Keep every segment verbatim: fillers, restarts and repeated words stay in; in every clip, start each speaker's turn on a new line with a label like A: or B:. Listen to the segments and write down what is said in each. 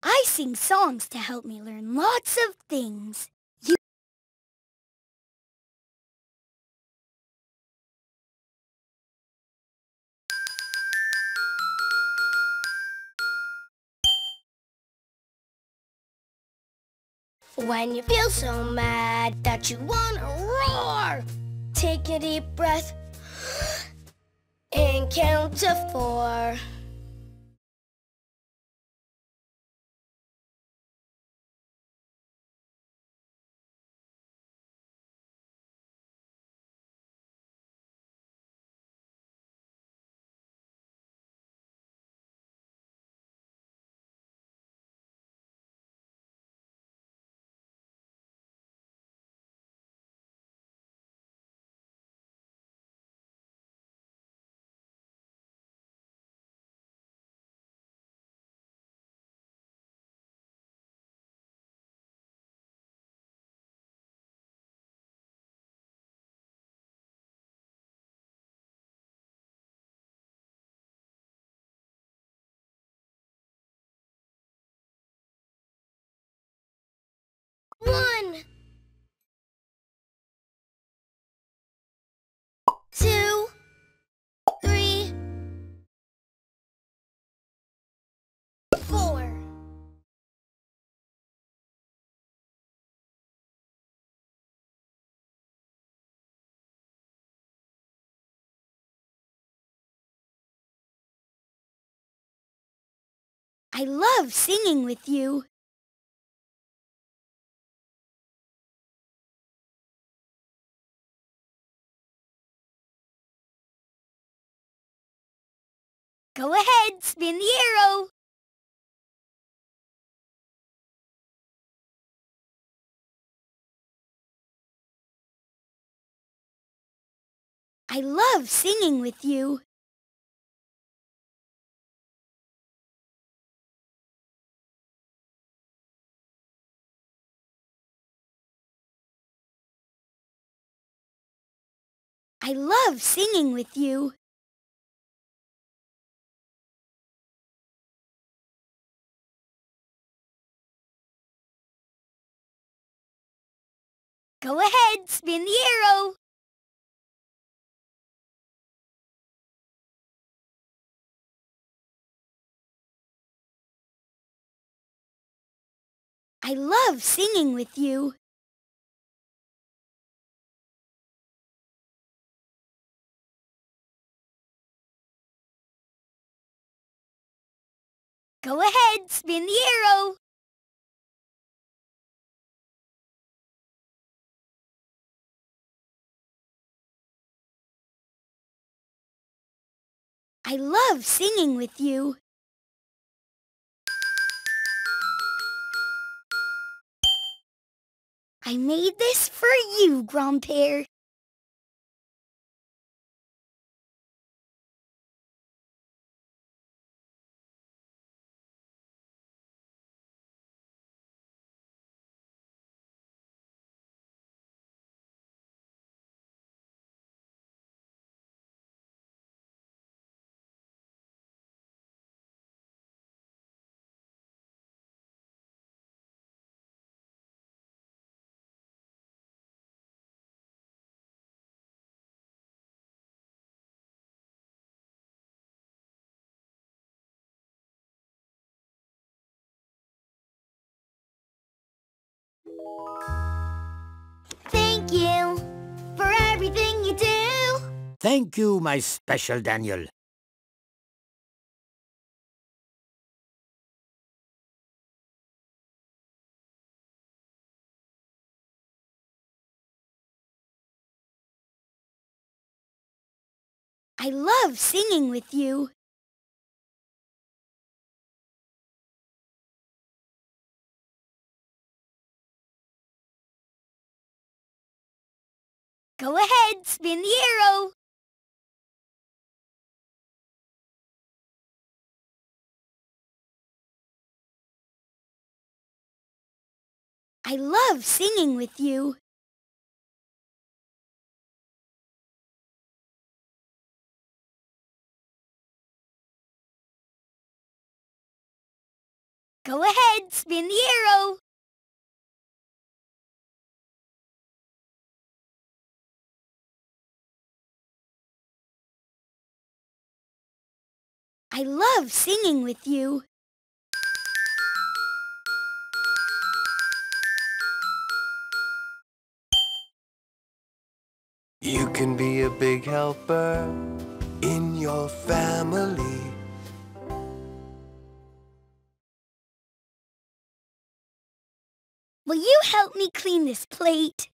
A: I sing songs to help me learn lots of things. You
B: When you feel so mad that you wanna roar, take a deep breath and count to four. One, two, three, four.
A: I love singing with you. Go ahead, spin the arrow. I love singing with you. I love singing with you. Go ahead, spin the arrow. I love singing with you. Go ahead, spin the arrow. I love singing with you. I made this for you, Grandpere. Thank you for everything you do.
C: Thank you, my special Daniel.
A: I love singing with you. Go ahead, spin the arrow. I love singing with you. Go ahead, spin the arrow. I love singing with you.
D: You can be a big helper in your family.
A: Will you help me clean this plate?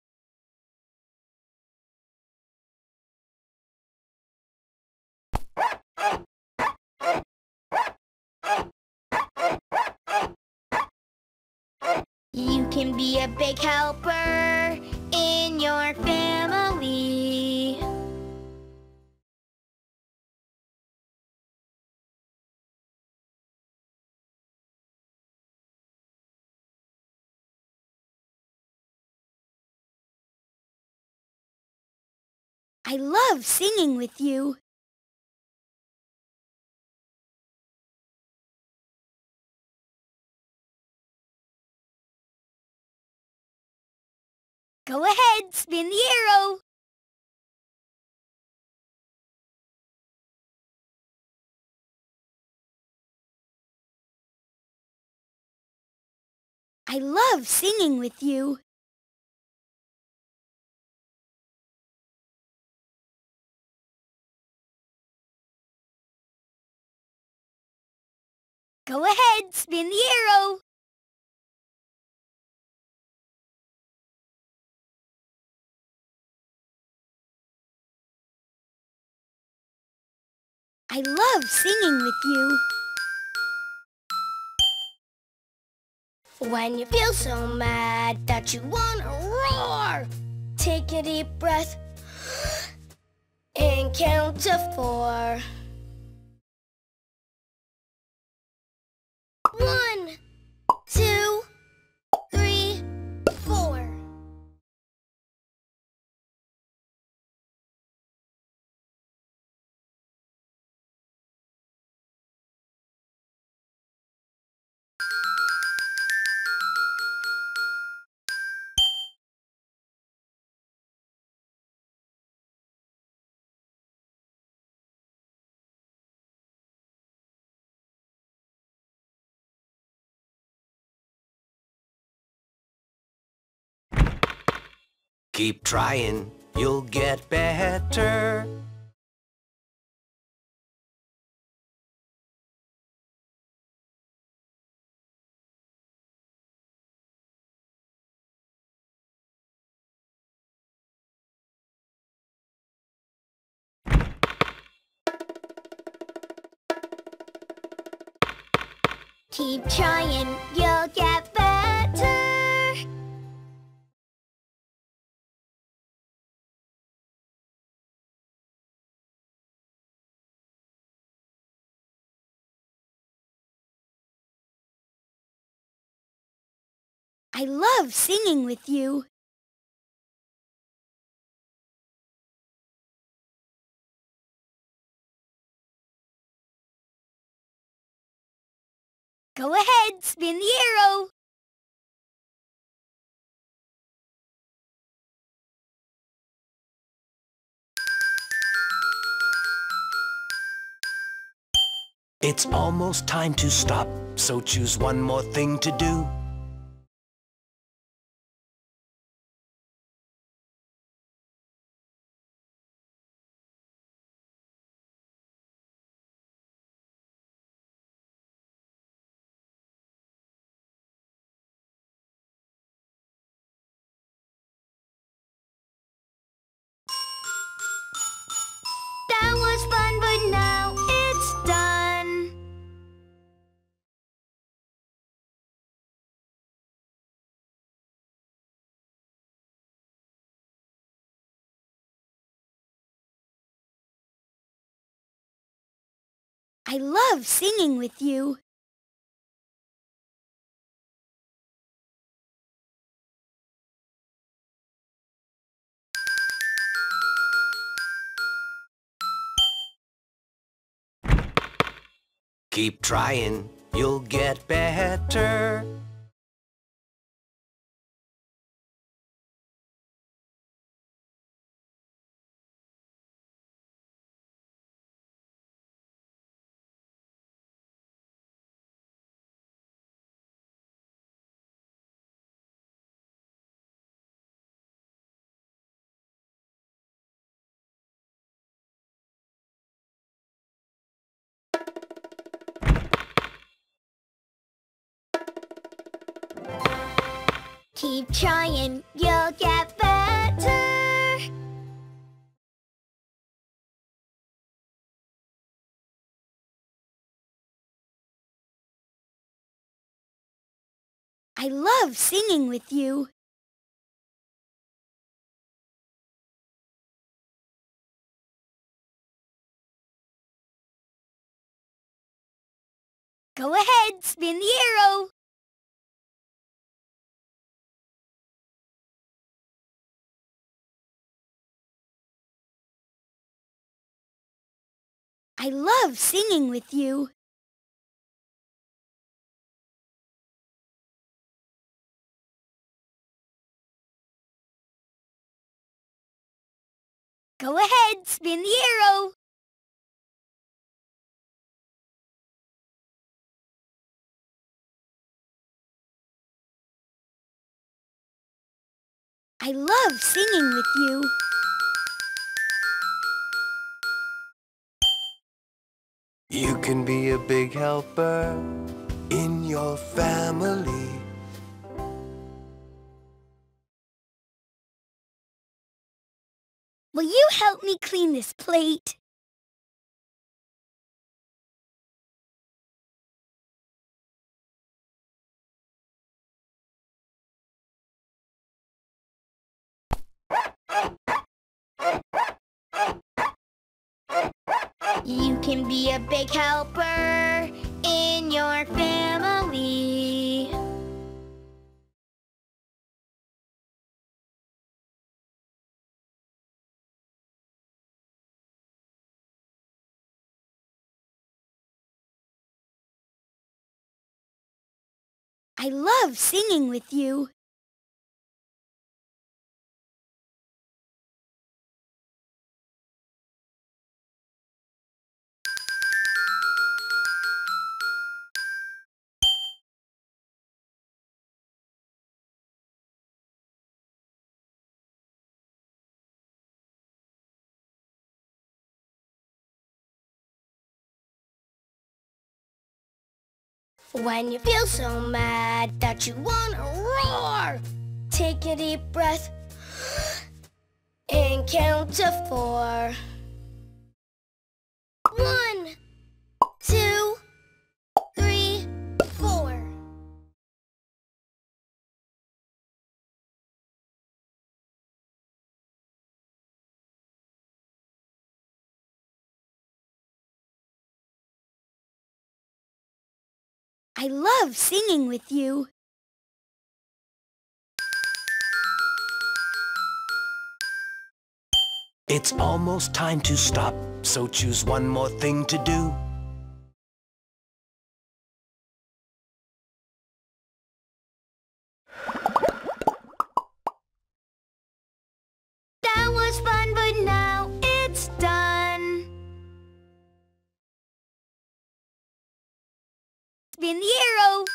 B: You can be a big helper in your family.
A: I love singing with you. Go ahead, spin the arrow. I love singing with you. Go ahead, spin the arrow. I love singing with you.
B: When you feel so mad that you want to roar, take a deep breath and count to four. One, two, three, four.
D: Keep trying, you'll get better.
B: Keep trying, you'll get better.
A: I love singing with you. Go ahead, spin the arrow.
D: It's almost time to stop, so choose one more thing to do.
B: That was fun, but now it's done.
A: I love singing with you.
D: Keep trying, you'll get better.
B: Keep trying, you'll get better.
A: I love singing with you. Go ahead, spin the arrow. I love singing with you. Go ahead, spin the arrow. I love singing with you.
D: You can be a big helper in your family.
A: Will you help me clean this plate?
B: You can be a big helper in your family.
A: I love singing with you.
B: When you feel so mad that you wanna roar, take a deep breath and count to four. One, two, three, four.
A: I love singing with you.
D: It's almost time to stop, so choose one more thing to do.
B: That was fun, but now it's done.
A: Spin the arrow.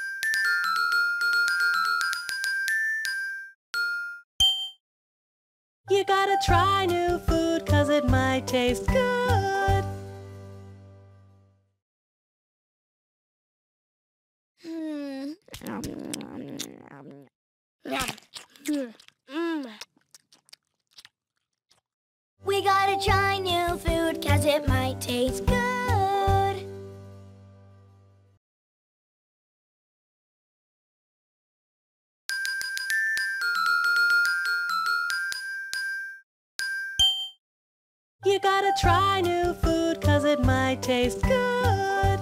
E: You gotta try new food, 'cause it might taste good.
B: Hmm. Mm. We gotta try new food, 'cause it might taste good.
E: You gotta try new food, 'cause it might taste good.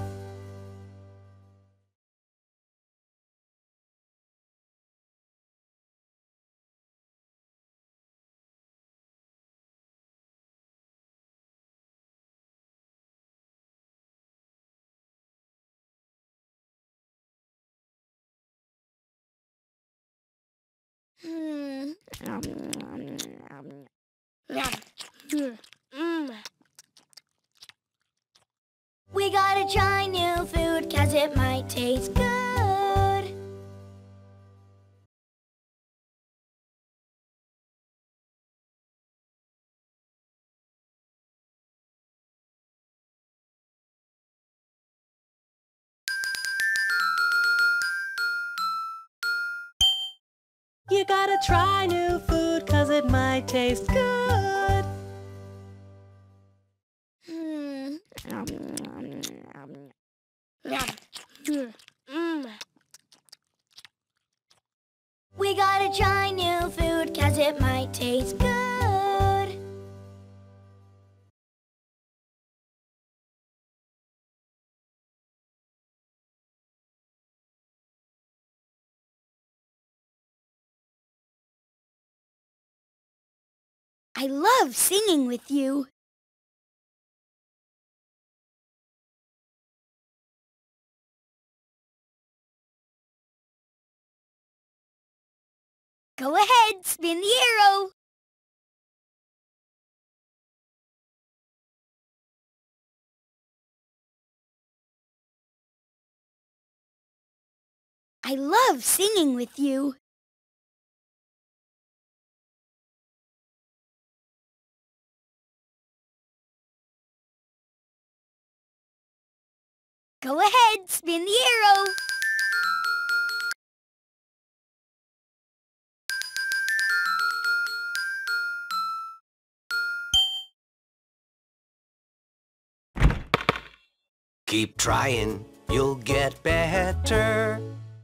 B: Mm. We gotta try new food, 'cause it might taste good.
E: You gotta try new food, 'cause it might taste good.
B: Mm. Mm. We gotta try new food, 'cause it might taste good.
A: I love singing with you. Go ahead, spin the arrow. I love singing with you. Go ahead, spin the arrow.
D: Keep trying, you'll get better.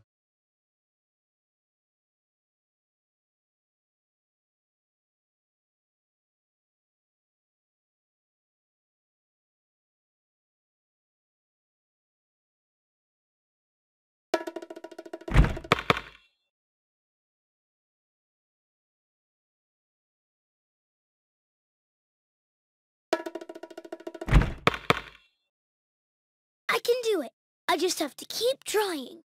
B: I can do it. I just have to keep trying.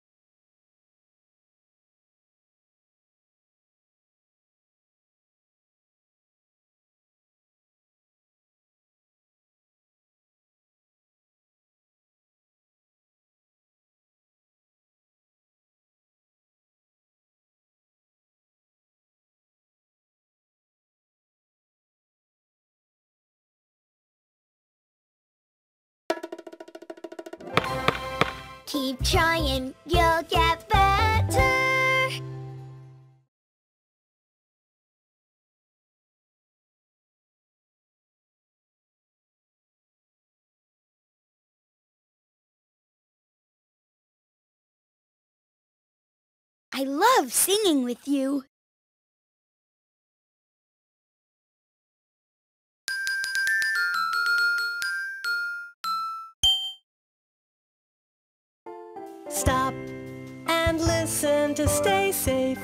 B: Keep trying, you'll get better.
A: I love singing with you.
E: Stop and listen to stay safe.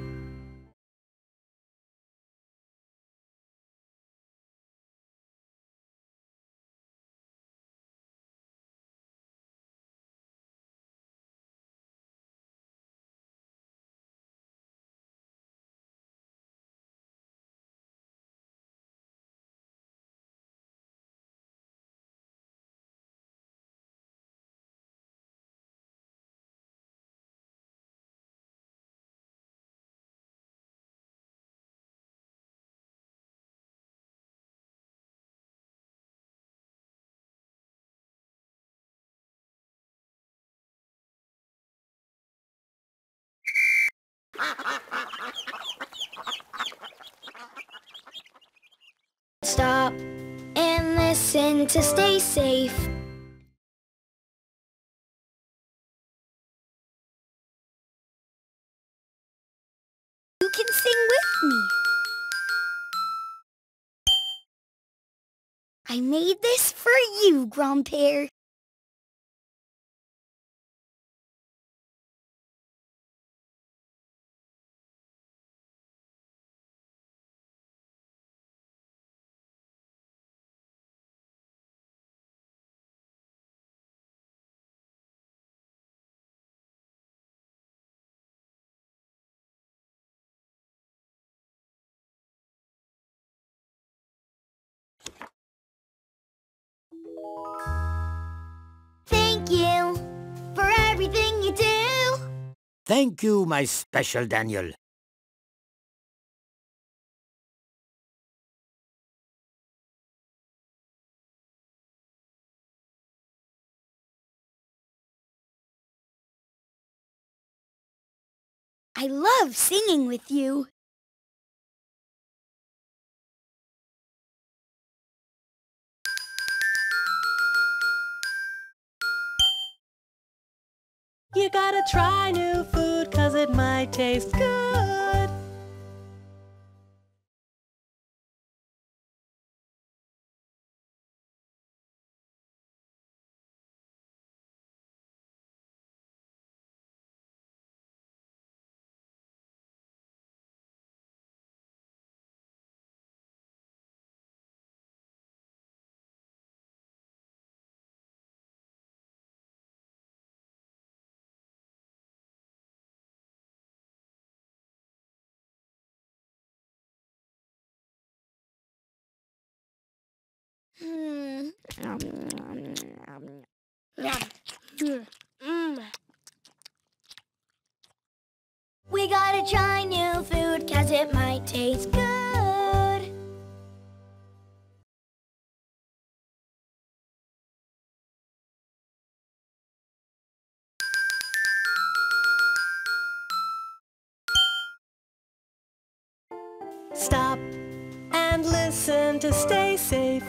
B: Stop and listen to stay safe.
A: You can sing with me. I made this for you, Grandpere.
B: Thank you for everything you do.
C: Thank you, my special Daniel.
A: I love singing with you.
E: You gotta try new food, 'cause it might taste good.
B: Hmm. Mm. We gotta try new food, 'cause it might taste good.
E: Stop and listen to stay safe.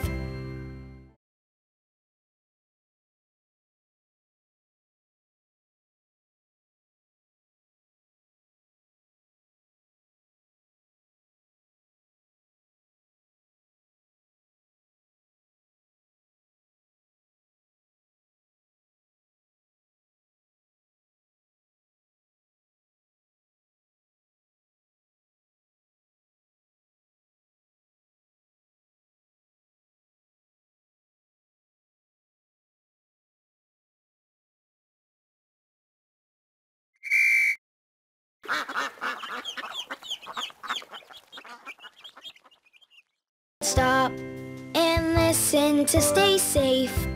B: Stop and listen to stay safe.